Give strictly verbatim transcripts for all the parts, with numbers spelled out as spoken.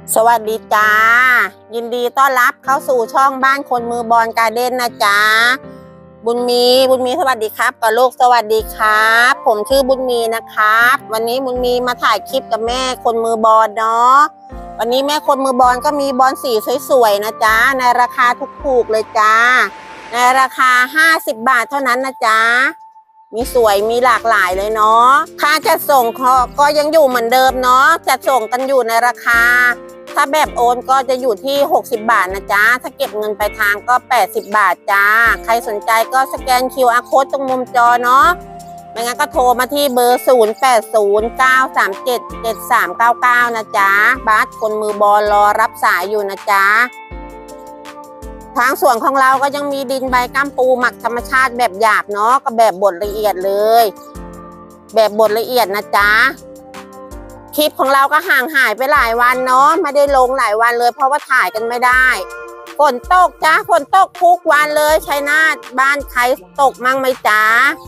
สวัสดีจ้ายินดีต้อนรับเข้าสู่ช่องบ้านคนมือบอลการ์เด้นนะจ๊ะบุญมีบุญมีสวัสดีครับกับลูกสวัสดีครับผมชื่อบุญมีนะครับวันนี้บุญมีมาถ่ายคลิปกับแม่คนมือบอลเนาะวันนี้แม่คนมือบอลก็มีบอลสีสวยๆนะจ๊ะในราคาถูกๆเลยจ้าในราคาห้าสิบบาทเท่านั้นนะจ๊ะมีสวยมีหลากหลายเลยเนาะค่าจัดส่งก็ยังอยู่เหมือนเดิมเนาะจัดส่งกันอยู่ในราคาถ้าแบบโอนก็จะอยู่ที่หกสิบบาทนะจ๊ะถ้าเก็บเงินปลายทางก็แปดสิบบาทจ้าใครสนใจก็สแกน คิว อาร์ Code ตรงมุมจอเนาะไม่งั้นก็โทรมาที่เบอร์ศูนย์ แปด ศูนย์ เก้า สาม เจ็ด เจ็ด สาม เก้า เก้านะจ๊ะบาสคนมือบอลรอรับสายอยู่นะจ๊ะทางส่วนของเราก็ยังมีดินใบก้ามปูหมักธรรมชาติแบบหยาบเนาะกับแบบบดละเอียดเลยแบบบดละเอียดนะจ๊ะคลิปของเราก็ห่างหายไปหลายวันเนาะไม่ได้ลงหลายวันเลยเพราะว่าถ่ายกันไม่ได้ฝนตกจ้าฝนตกทุกวันเลยชัยนาทบ้านใครตกมั่งไหมจ้า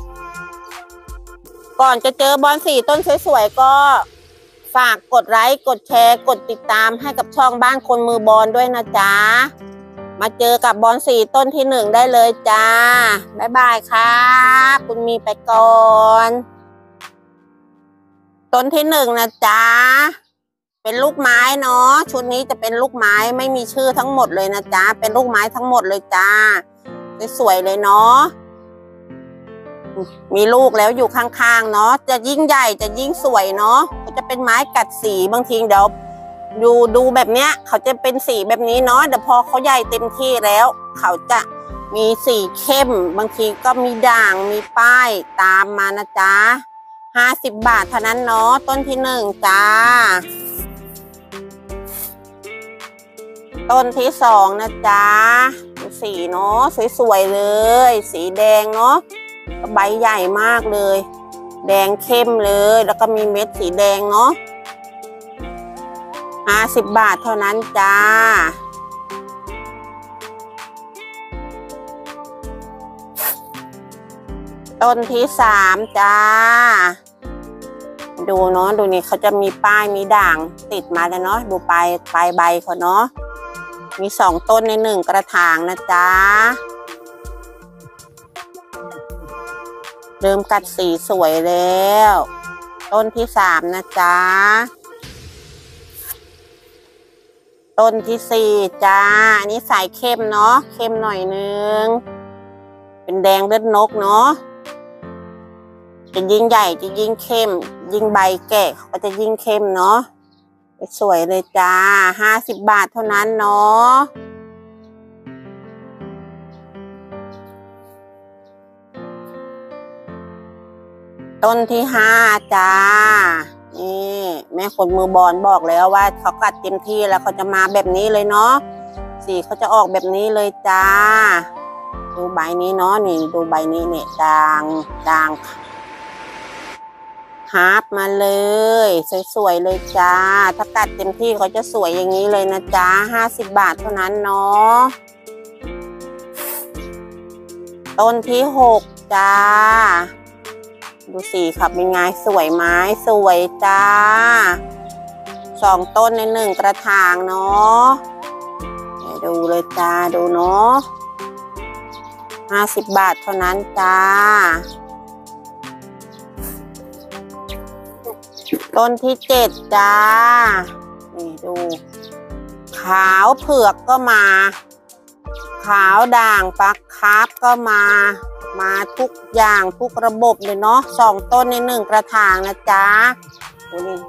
ก่อนจะเจอบอลสีต้นสวยๆก็ฝากกดไลค์กดแชร์กดติดตามให้กับช่องบ้านคนมือบอลด้วยนะจ๊ะมาเจอกับบอลสีต้นที่หนึ่งได้เลยจ้าบ๊ายบายครับคุณมีไปก่อนต้นที่หนึ่งนะจ๊ะเป็นลูกไม้เนาะชุดนี้จะเป็นลูกไม้ไม่มีชื่อทั้งหมดเลยนะจ๊ะเป็นลูกไม้ทั้งหมดเลยจ้าสวยๆเลยเนาะมีลูกแล้วอยู่ข้างๆเนาะจะยิ่งใหญ่จะยิ่งสวยเนาะก็จะเป็นไม้กัดสีบางทีเดี๋ยวดูดูแบบเนี้ยเขาจะเป็นสีแบบนี้เนาะเดี๋ยวพอเขาใหญ่เต็มที่แล้วเขาจะมีสีเข้มบางทีก็มีด่างมีป้ายตามมานะจ๊ะห้าสิบบาทเท่านั้นเนาะต้นที่หนึ่งจ้าต้นที่สองนะจ๊ะสีเนาะสวยๆเลยสีแดงเนาะใบใหญ่มากเลยแดงเข้มเลยแล้วก็มีเม็ดสีแดงเนาะห้าสิบบาทเท่านั้นจ้าต้นที่สามจ้าดูเนาะดูนี่เขาจะมีป้ายมีด่างติดมาแล้วเนาะดูปลายปลายใบเขาเนาะมีสองต้นในหนึ่งกระถางนะจ๊ะเริ่มกัดสีสวยแล้วต้นที่สามนะจ๊ะต้นที่สี่จ้าอันนี้สายเข้มเนาะเข้มหน่อยนึงเป็นแดงเลือดนกเนาะจะยิ่งใหญ่จะยิ่งเข้มยิ่งใบแก่ก็จะยิ่งเข้มเนาะสวยเลยจ้าห้าสิบบาทเท่านั้นเนาะต้นที่ห้าจ้านี่แม่คนมือบอลบอกแล้วว่าเขากัดเต็มที่แล้วเขาจะมาแบบนี้เลยเนาะสีเขาจะออกแบบนี้เลยจ้าดูใบนี้เนาะนี่ดูใบนี้เนี่ยด่างด่างฮาร์ปมาเลยสวยๆเลยจ้าถ้ากัดเต็มที่เขาจะสวยอย่างนี้เลยนะจ้าห้าสิบบาทเท่านั้นเนาะต้นที่หกจ้าดูสีครับเป็นไงสวยไม้สวยจ้าสองต้นในหนึ่งกระถางเนาะดูเลยจ้าดูเนาะห้าสิบบาทเท่านั้นจ้าต้นที่เจ็ดจ้านี่ดูขาวเผือกก็มาขาวด่างปักคาร์ฟก็มามาทุกอย่างทุกระบบเลยเนาะสองต้นในหนึ่งกระถางนะจ๊ะดูนี่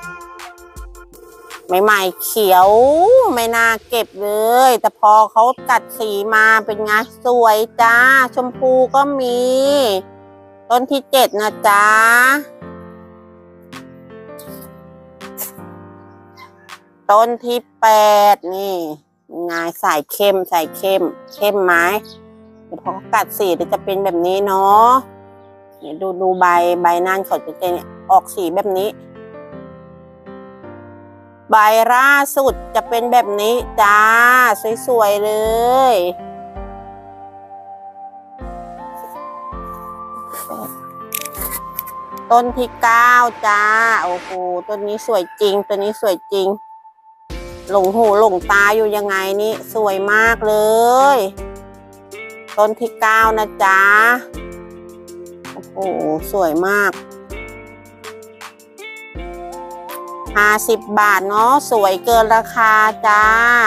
ใหม่ๆเขียวไม่น่าเก็บเลยแต่พอเขากัดสีมาเป็นไงสวยจ้าชมพูก็มีต้นที่เจ็ดนะจ๊ะต้นที่แปดนี่งายสายเข้มสายเข้มเข้มไม้เดี๋ยวพอเขากัดสีจะเป็นแบบนี้เนาะเนี่ยดูดูใบใบนั่นเขาจะเป็นออกสีแบบนี้ใบล่าสุดจะเป็นแบบนี้จ้าสวยๆเลยต้นที่เก้าจ้าโอ้โหต้นนี้สวยจริงต้นนี้สวยจริงหลงหูหลงตาอยู่ยังไงนี่สวยมากเลยต้นที่เก้านะจ๊ะโอ้โหสวยมากห้าสิบบาทเนาะสวยเกินราคาจ้า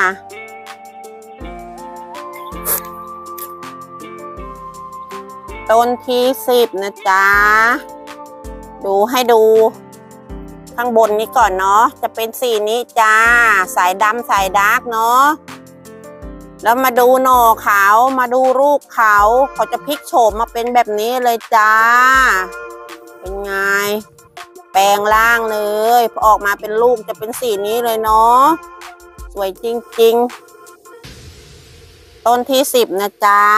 ต้นที่สิบนะจ๊ะดูให้ดูข้างบนนี้ก่อนเนาะจะเป็นสีนี้จ้าสายดำสายดาร์กเนาะแล้วมาดูหน่อเขามาดูรูปเขาเขาจะพลิกโฉมมาเป็นแบบนี้เลยจ้าเป็นไงแปลงร่างเลยพอออกมาเป็นลูกจะเป็นสีนี้เลยเนาะสวยจริงๆต้นที่สิบนะจ๊ะ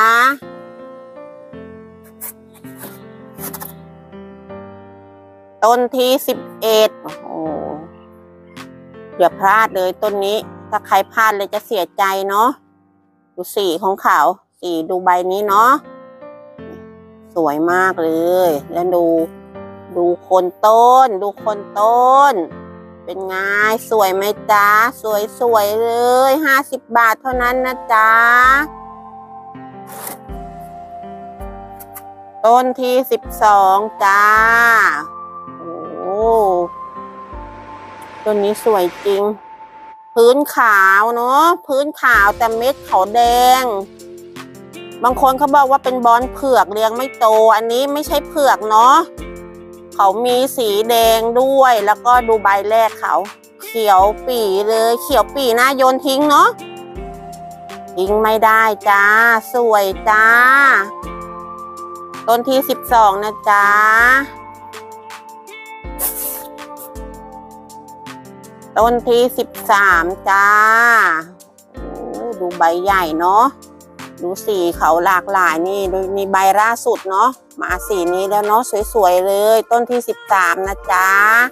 ต้นที่สิบเอ็ดโอ้โหอย่าพลาดเลยต้นนี้ถ้าใครพลาดเลยจะเสียใจเนาะดูสีของเขาสีดูใบนี้เนาะสวยมากเลยแล้วดูดูคนต้นดูคนต้นเป็นไงสวยไหมจ๊ะสวยสวยเลยห้าสิบบาทเท่านั้นนะจ๊ะต้นที่สิบสองจ้าโอ้ต้นนี้สวยจริงพื้นขาวเนาะพื้นขาวแต่เม็ดเขาแดงบางคนเขาบอกว่าเป็นบอนเผือกเลี้ยงไม่โตอันนี้ไม่ใช่เผือกเนาะเขามีสีแดงด้วยแล้วก็ดูใบแรกเขาเขียวปีเลยเขียวปีน่าโยนทิ้งเนาะทิ้งไม่ได้จ้าสวยจ้าต้นที่สิบสองนะจ๊ะต้นที่สิบสามจ้าโอ้ดูใบใหญ่เนาะดูสีเขาหลากหลายนี่ดูมีใบล่าสุดเนาะมาสีนี้แล้วเนาะสวยๆเลยต้นที่สิบสามนะจ๊ะ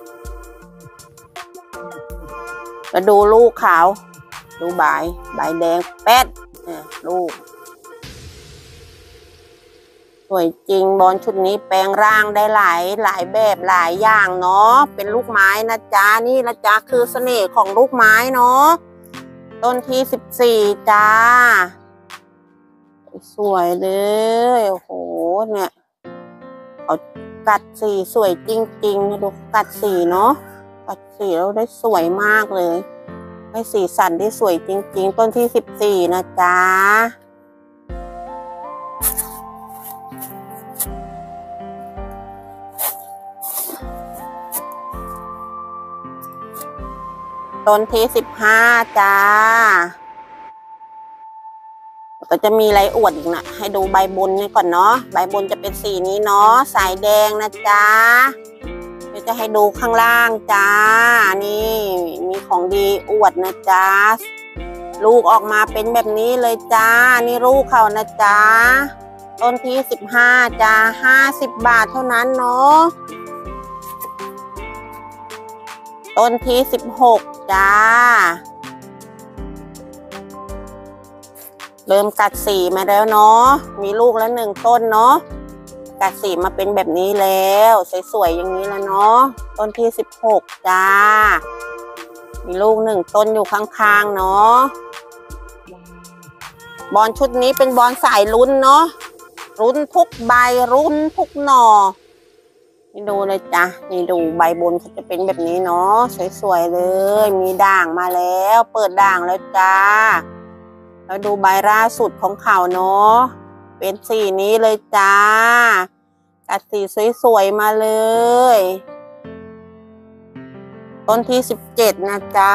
มาดูลูกเขาดูใบใบแดงแป๊ดเนี่ยลูกสวยจริงบอลชุดนี้แปลงร่างได้หลายหลายแบบหลายอย่างเนาะเป็นลูกไม้นะจ๊ะนี่นะจ๊ะคือเสน่ห์ของลูกไม้เนาะต้นที่สิบสี่จ้าสวยเลยโอ้โหเนี่ยเขากัดสีสวยจริงๆนะดูกัดสีเนาะกัดสีแล้วได้สวยมากเลยให้สีสันได้สวยจริงๆต้นที่สิบสี่นะจ๊ะต้นที่สิบห้าจ้าก็จะมีไรอวดอีกนะให้ดูใบบนนี่ก่อนเนาะใบบนจะเป็นสีนี้เนาะสายแดงนะจ๊ะเดี๋ยวจะให้ดูข้างล่างจ้านี่มีของดีอวดนะจ๊ะลูกออกมาเป็นแบบนี้เลยจ้านี่ลูกเขานะจ๊ะต้นที่สิบห้าจ้าห้าสิบบาทเท่านั้นเนาะต้นที่สิบหกจ้าเริ่มกัดสีมาแล้วเนาะมีลูกแล้วหนึ่งต้นเนาะกัดสีมาเป็นแบบนี้แล้วสวยๆอย่างนี้แล้วเนาะต้นที่สิบหกจ้ามีลูกหนึ่งต้นอยู่ข้างๆเนาะบอลชุดนี้เป็นบอลสายลุ้นเนาะลุ้นทุกใบลุ้นทุกหน่อนี่ดูเลยจ้ะนี่ดูใบบนเขาจะเป็นแบบนี้เนาะสวยๆเลยมีด่างมาแล้วเปิดด่างแล้วจ้าแล้วดูใบล่าสุดของเขาเนาะเป็นสีนี้เลยจ้ากัดสีสวยๆมาเลยต้นที่สิบเจ็ดนะจ๊ะ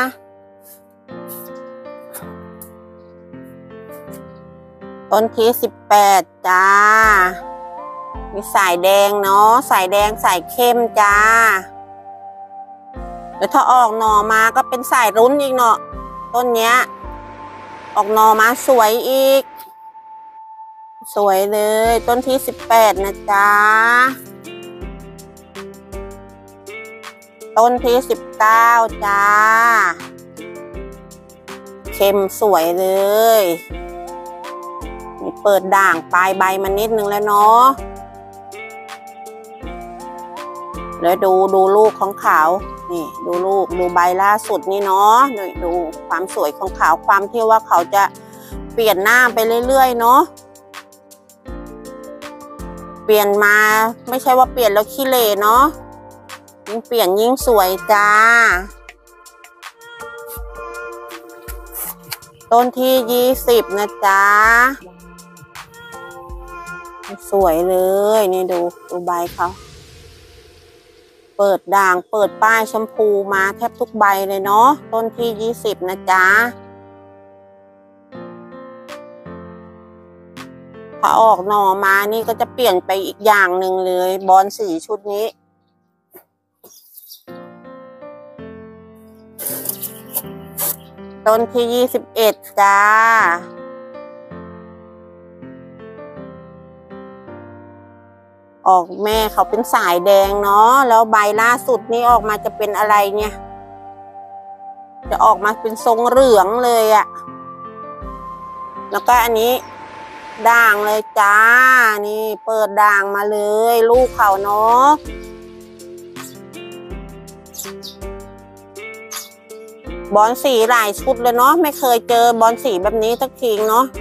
ต้นที่สิบแปดจ้ามีสายแดงเนาะสายแดงสายเข้มจ้าแล้วถ้าออกหน่อมาก็เป็นสายรุ้นอีกเนาะต้นเนี้ยออกหน่อมาสวยอีกสวยเลยต้นที่สิบแปดนะจ๊ะต้นที่สิบเก้าจ้าเข้มสวยเลยมีเปิดด่างปลายใบมานิดนึงแล้วเนาะแล้วดูดูลูกของเขานี่ดูลูกดูใบล่าสุดนี่เนาะดูดูความสวยของเขาความที่ว่าเขาจะเปลี่ยนหน้าไปเรื่อยๆเนาะเปลี่ยนมาไม่ใช่ว่าเปลี่ยนแล้วขี้เหร่เนาะยิ่งเปลี่ยนยิ่งสวยจ้าต้นที่ยี่สิบนะจ๊ะสวยเลยนี่ดูดูใบเขาเปิดด่างเปิดป้ายชมพูมาแทบทุกใบเลยเนาะต้นที่ยี่สิบนะจ๊ะถ้าออกหน่อมานี่ก็จะเปลี่ยนไปอีกอย่างหนึ่งเลยบอนสีชุดนี้ต้นที่ยี่สิบเอ็ดจ้าออกแม่เขาเป็นสายแดงเนาะแล้วใบล่าสุดนี่ออกมาจะเป็นอะไรเนี่ยจะออกมาเป็นทรงเหลืองเลยอะแล้วก็อันนี้ด่างเลยจ้านี่เปิดด่างมาเลยลูกเขาเนาะบอนสีหลายชุดเลยเนาะไม่เคยเจอบอนสีแบบนี้สักทีเนาะ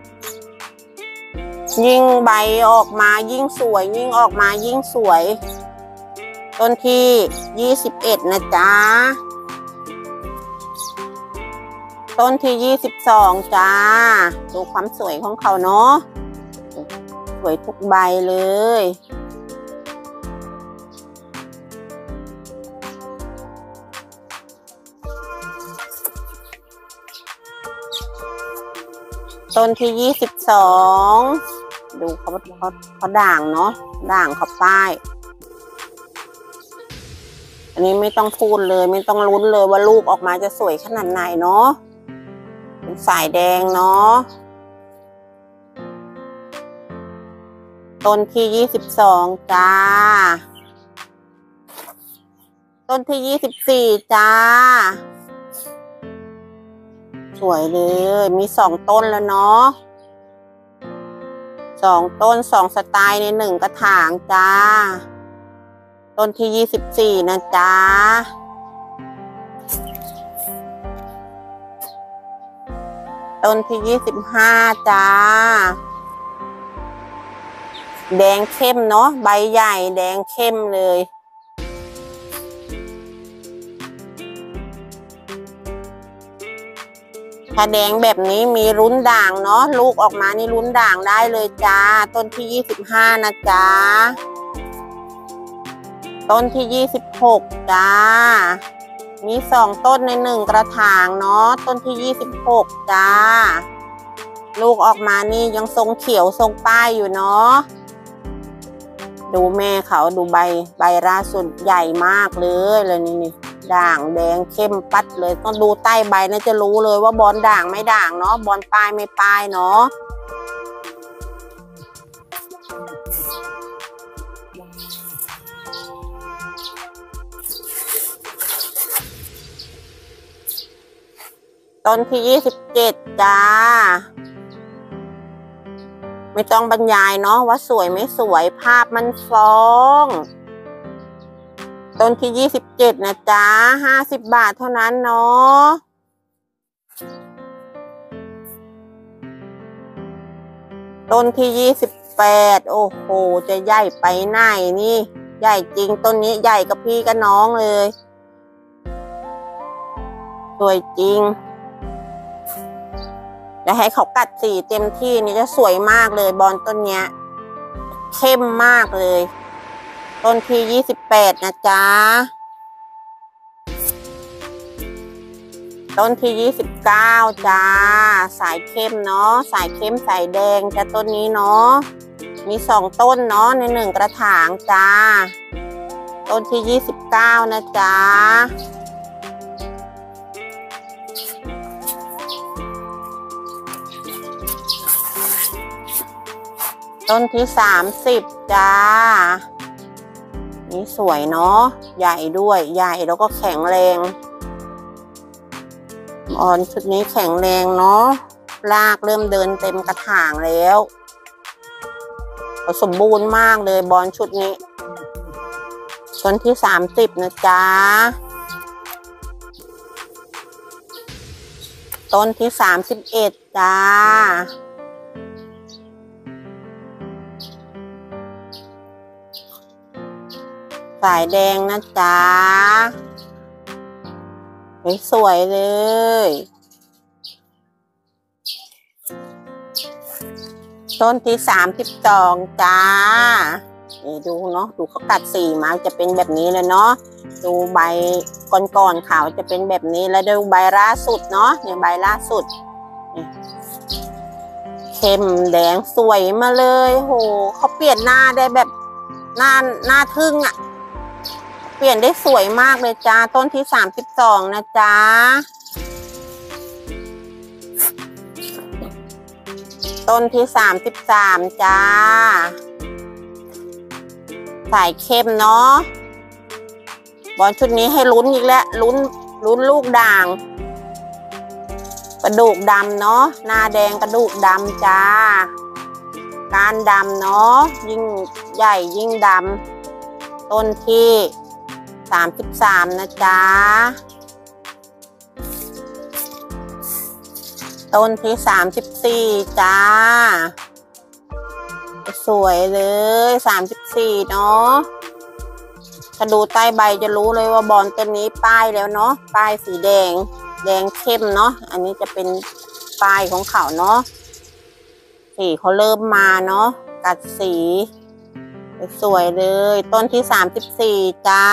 ยิ่งใบออกมายิ่งสวยยิ่งออกมายิ่งสวยต้นที่ยี่สิบเอ็ดนะจ๊ะต้นที่ยี่สิบสองจ้าดูความสวยของเขาเนาะสวยทุกใบเลยต้นที่ยี่สิบสองดูเขาเขาเขาด่างเนาะด่างเขาป้ายอันนี้ไม่ต้องพูดเลยไม่ต้องลุ้นเลยว่าลูกออกมาจะสวยขนาดไหนเนาะเป็นสายแดงเนาะต้นที่ยี่สิบสองจ้าต้นที่ยี่สิบสี่จ้าสวยเลยมีสองต้นแล้วเนาะสองต้นสองสไตล์ในหนึ่งกระถางจ้าต้นที่ยี่สิบสี่นะจ๊ะต้นที่ยี่สิบห้าจ้าแดงเข้มเนาะใบใหญ่แดงเข้มเลยถ้าแดงแบบนี้มีลุ้นด่างเนาะลูกออกมานี่ลุ้นด่างได้เลยจ้าต้นที่ยี่สิบห้านะจ๊ะต้นที่ยี่สิบหกจ้ามีสองต้นในหนึ่งกระถางเนาะต้นที่ยี่สิบหกจ้าลูกออกมานี่ยังทรงเขียวทรงป้ายอยู่เนาะดูแม่เขาดูใบใบล่าสุดใหญ่มากเลยเลยนี่นี่ด่างแดงเข้มปัดเลยต้องดูใต้ใบน่าจะรู้เลยว่าบอนด่างไม่ด่างเนาะบอนป้ายไม่ป้ายเนาะต้นที่ยี่สิบเจ็ดจ้าไม่ต้องบรรยายเนาะว่าสวยไม่สวยภาพมันฟ้องต้นที่ยี่สิบเจ็ดนะจ๊ะห้าสิบบาทเท่านั้นเนาะต้นที่ยี่สิบแปดโอ้โหจะใหญ่ไปไหนนี่ใหญ่จริงต้นนี้ใหญ่กับพี่กับน้องเลยสวยจริงจะให้เขากัดสีเต็มที่นี่จะสวยมากเลยบอนต้นเนี้ยเข้มมากเลยต้นที่ยี่สิบแปดนะจ๊ะต้นที่ยี่สิบเก้าจ้าสายเข้มเนาะสายเข้มสายแดงจะต้นนี้เนาะมีสองต้นเนาะในหนึ่งกระถางจ้าต้นที่ยี่สิบเก้านะจ๊ะต้นที่สามสิบจ้านี่สวยเนาะใหญ่ด้วยใหญ่แล้วก็แข็งแรงบอนชุดนี้แข็งแรงเนาะรากเริ่มเดินเต็มกระถางแล้วสมบูรณ์มากเลยบอนชุดนี้ต้นที่สามสิบนะจ๊ะต้นที่สามสิบเอ็ดจ้าสายแดงนะจ๊ะสวยๆเลยต้นที่สามสิบสองจ้านี่ดูเนาะดูเขากัดสีมาจะเป็นแบบนี้เลยเนาะดูใบก่อนๆขาวจะเป็นแบบนี้แล้วดูใบล่าสุดเนาะเนี่ยใบล่าสุดเข้มแดงสวยมาเลยโหเขาเปลี่ยนหน้าได้แบบหน้าหน้าทึ่งอ่ะเปลี่ยนได้สวยมากเลยจ้าต้นที่สามสิบสองนะจ๊ะต้นที่สามสิบสามจ้าสายเข้มเนาะบอลชุดนี้ให้ลุ้นอีกแล้วลุ้นลุ้นลูกด่างกระดูกดำเนาะหน้าแดงกระดูกดำจ้าการดำเนาะยิ่งใหญ่ยิ่งดำต้นที่สามสิบสามนะจ๊ะต้นที่สามสิบสี่จ้าสวยเลยสามสิบสี่เนาะถ้าดูใต้ใบจะรู้เลยว่าบอลต้นนี้ป้ายแล้วเนาะป้ายสีแดงแดงเข้มเนาะอันนี้จะเป็นป้ายของเขาเนาะสีเขาเริ่มมาเนาะกัดสีสวยเลยต้นที่สามสิบสี่จ้า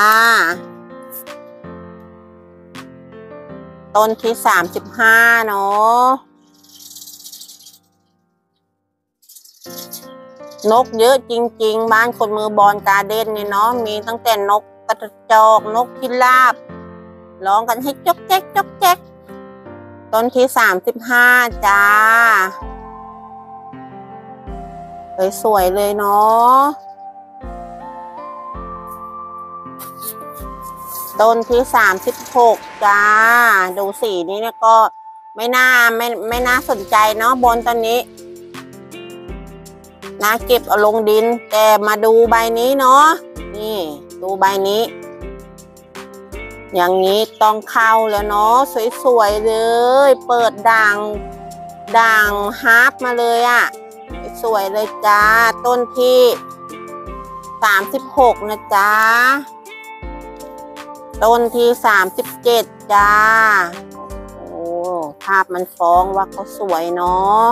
ต้นที่สามสิบห้าเนาะนกเยอะจริงๆบ้านคนมือบอลการ์เด้นเนี่ยเนาะมีตั้งแต่นกกระจอกนกพิราบร้องกันให้จ๊กแจ๊กจ๊กแจ๊กต้นที่สามสิบห้าจ้าสวยๆเลยเนาะต้นที่สามสิบหกจ้าดูสีนี้เนี่ยก็ไม่น่าไม่ไม่น่าสนใจเนาะบนตอนนี้นะเก็บเอาลงดินแต่มาดูใบนี้เนาะนี่ดูใบนี้อย่างนี้ต้องเข้าแล้วเนาะสวยๆเลยเปิดด่างด่างฮาร์ปมาเลยอะสวยเลยจ้าต้นที่สามสิบหกนะจ๊ะต้นที่สามสิบเจ็ดจ้าโอ้ภาพมันฟ้องว่าเขาสวยเนาะ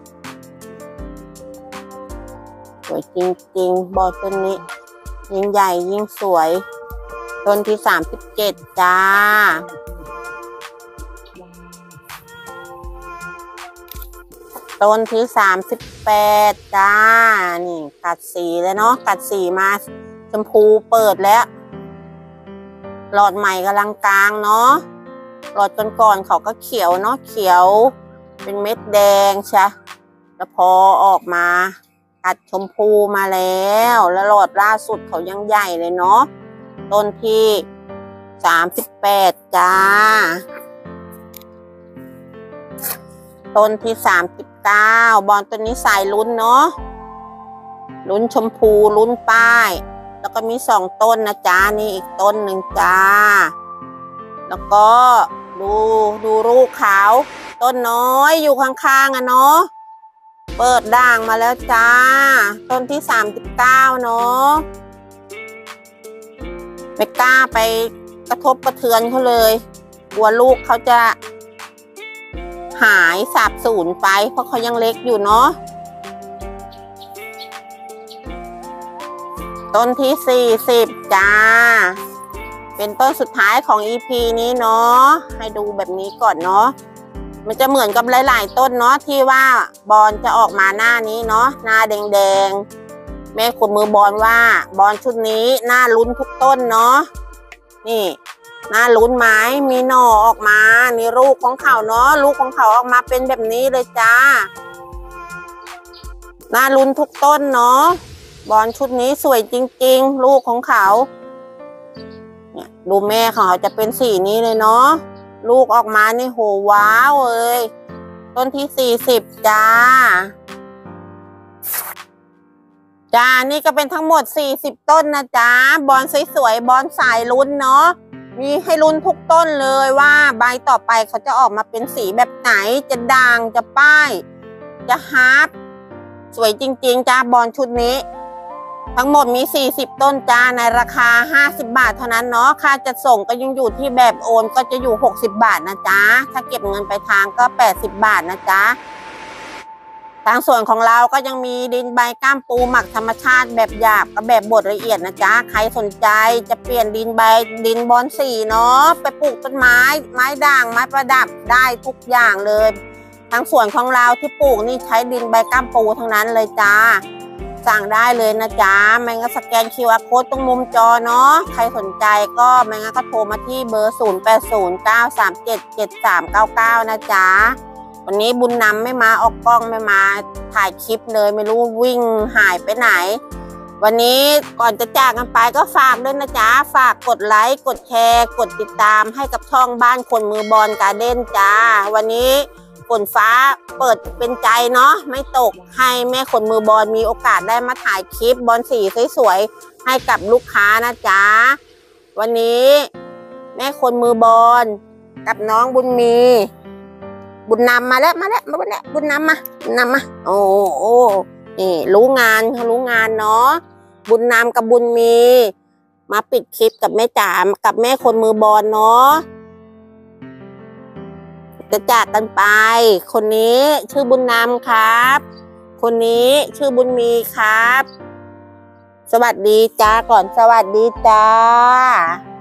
สวยจริงๆบอต้นนี้ยิ่งใหญ่ยิ่งสวยต้นที่สามสิบเจ็ดจ้าต้นที่สามสิบแปดจ้านี่กัดสีแล้วเนาะกัดสีมาชมพูเปิดแล้วหลอดใหม่กำลังกลางเนาะหลอดก่อนๆเขาก็เขียวเนาะเขียวเป็นเม็ดแดงใช่แล้วพอออกมากัดชมพูมาแล้วแล้วหลอดล่าสุดเขายังใหญ่เลยเนาะต้นที่สามสิบแปดจ้าต้นที่สามสิบเก้าบอลต้นนี้สายลุ้นเนาะลุ้นชมพูลุ้นป้ายแล้วก็มีสองต้นนะจ้านี่อีกต้นหนึ่งจ้าแล้วก็ดูดูลูกขาวต้นน้อยอยู่ข้างๆอ่ะเนาะเปิดด่างมาแล้วจ้าต้นที่สามสิบเก้าเนาะไม่กล้าไปกระทบกระเทือนเขาเลยกลัวลูกเขาจะหายสาบสูญไปเพราะเขายังเล็กอยู่เนาะต้นที่สี่สิบจ้าเป็นต้นสุดท้ายของ อี พี นี้เนาะให้ดูแบบนี้ก่อนเนาะมันจะเหมือนกับหลายๆต้นเนาะที่ว่าบอลจะออกมาหน้านี้เนาะหน้าแดงๆแม่คนมือบอลว่าบอลชุดนี้หน้าลุ้นทุกต้นเนาะนี่หน้าลุ้นไม้มีหน่อออกมานี่ลูกของเขาเนาะลูกของเขาออกมาเป็นแบบนี้เลยจ้าหน้าลุ้นทุกต้นเนาะบอลชุดนี้สวยจริงๆลูกของเขาเนี่ยดูแม่เขาจะเป็นสีนี้เลยเนาะลูกออกมานี่โหว้าวเลยต้นที่สี่สิบจ้าจ้านี่ก็เป็นทั้งหมดสี่สิบต้นนะจ๊ะบอนสวยๆบอนสายลุ้นเนาะมีให้ลุ้นทุกต้นเลยว่าใบต่อไปเขาจะออกมาเป็นสีแบบไหนจะด่างจะป้ายจะฮาร์ปสวยจริงๆจ้าบอนชุดนี้ทั้งหมดมีสี่สิบต้นจ้าในราคาห้าสิบบาทเท่านั้นเนาะค่าจัดส่งก็ยังอยู่ที่แบบโอนก็จะอยู่หกสิบบาทนะจ๊ะถ้าเก็บเงินไปทางก็แปดสิบบาทนะจ๊ะทางส่วนของเราก็ยังมีดินใบก้ามปูหมักธรรมชาติแบบหยาบกับแบบบดละเอียดนะจ๊ะใครสนใจจะเปลี่ยนดินใบดินบอนสีเนาะไปปลูกต้นไม้ไม้ด่างไม้ประดับได้ทุกอย่างเลยทางส่วนของเราที่ปลูกนี่ใช้ดินใบก้ามปูทั้งนั้นเลยจ้าสั่งได้เลยนะจ๊ะไม่งั้นสแกน คิว อาร์ Code ตรงมุมจอเนาะใครสนใจก็ไม่งั้นก็โทรมาที่เบอร์ศูนย์ แปด ศูนย์ เก้า สาม เจ็ด เจ็ด สาม เก้า เก้านะจ๊ะวันนี้บุญนำไม่มาออกกล้องไม่มาถ่ายคลิปเลยไม่รู้วิ่งหายไปไหนวันนี้ก่อนจะจากกันไปก็ฝากด้วยนะจ๊ะฝากกดไลค์กดแชร์กดติดตามให้กับช่องบ้านคนมือบอลการ์เด้นจ้าวันนี้ฝนฟ้าเปิดเป็นใจเนาะไม่ตกให้แม่คนมือบอลมีโอกาสได้มาถ่ายคลิปบอลสีสวยๆให้กับลูกค้านะจ๊ะวันนี้แม่คนมือบอลกับน้องบุญมีบุญนำมาแล้วมาแล้วมาแล้วบุญนำมาบุญนำมาโอ้โอ้นี่รู้งานเขารู้งานเนาะบุญนำกับบุญมีมาปิดคลิปกับแม่จ๋ากับแม่คนมือบอลเนาะจะจากกันไปคนนี้ชื่อบุญนำครับคนนี้ชื่อบุญมีครับสวัสดีจ้าก่อนสวัสดีจ้า